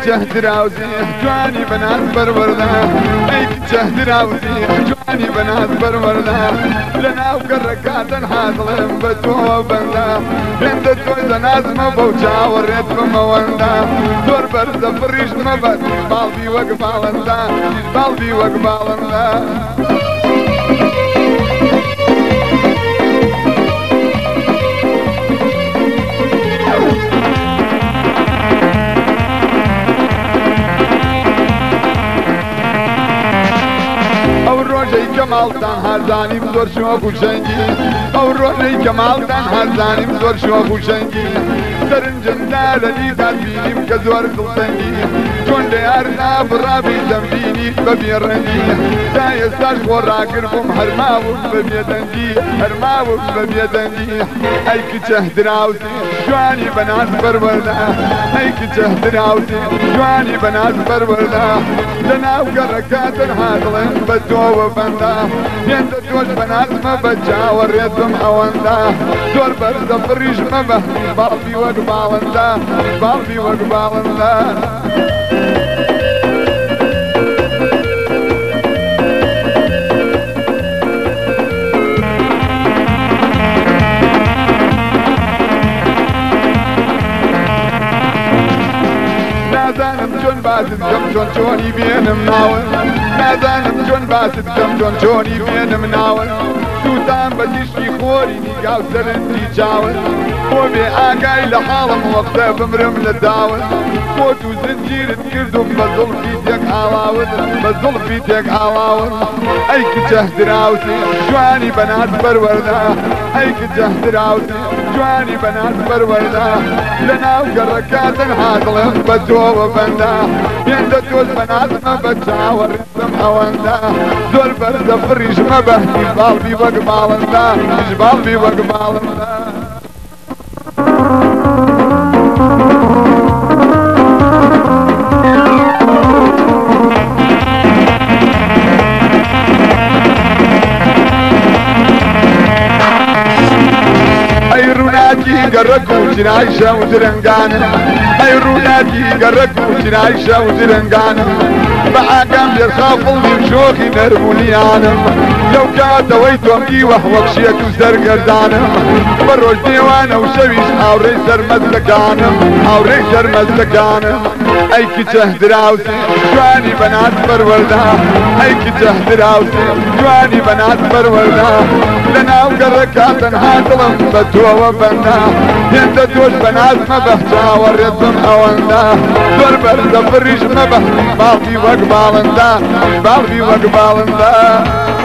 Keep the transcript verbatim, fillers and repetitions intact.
جهدراوزي جواني بنات بروردا اي جهدراوزي جواني بنات بروردا لنا وكركات حاضلين بتو بندا انت توز ناس ما بوجا وريت بموندا دور برد فريش ما بد بالبي وقبالندا بالبي وقبالندا كمالتان هرزانیم زور شوخ و شنگی او روحی کمالتان هرزانیم زور شوخ و شنگی سرنجم دالنی دادبینیم که زور دلسنگی چون دیارنا برابی دنبینی ببی رنگی دای ساش خورا کربم هرماوم ببی دنگی هرماوم ببی دنگی ای که چه دراوزی جوانی بناس برورده ای که چه دراوزی جوانی بناس برورده لناو گرکات حاضلین بدو و بنده ينت توش بنات ما بجا وريتهم اواندا دور برد فريش ما به بالبي وقبالندا بالبي وقبالندا نازانم چون باسد کم چون چونی بینم ناون نازانم چون باسد کم چون چونی بینم ناون سوتان بەتیشتی خۆری نیگاو سەرنجی چاون بۆ بێ ئاگای لە حاڵم وەختە بمرم لە داون خۆت و زنجیرت کردم بە زوڵفی تێک ئاڵاون بە زوڵفی تێک ئاڵاون ئەی کچە دراوسی جوانی بەنات بەروەردا ئەی کچە دراوسی جوانی بەنات بەروەردا لەناو گەڕەکاتن حاضڵم بە تۆوە بەندا هێندە تۆز بەناتمە بە چاوەڕستم ئەوەندا زۆر بەرزە فڕیش مەبە باڵبی وەگماڵندا باڵبی وەگماڵندا گەڕەک و جنای شەو درەنگانم ئەی ڕووناکی گەڕەک و جنای شەو درەنگانم بە ئاگام دێرخافڵنیم شۆخی نەربوونیانم لەو کاتەوەی تۆم ئیوە وەک شێت و سەرگەردانم بە ڕۆژ دێوانە و شەویش هاوڕێی سەرمەزدەکانم هاوڕێی سەرمەزدەکانم ئەی کچە دراوسی جوانی بەنات بەروەردا ئەی کچە دراوسی جوانی بەنات بەروەردا لەناو گەڕەکاتن هاتڵم بە تۆوە بەندا هێندە تۆش بەناتمە بە چاوەڕێتم ئەوەندا زۆر بەرزە فڕیش مەبە باڵبی وەک باڵندا باڵبی وەک باڵندا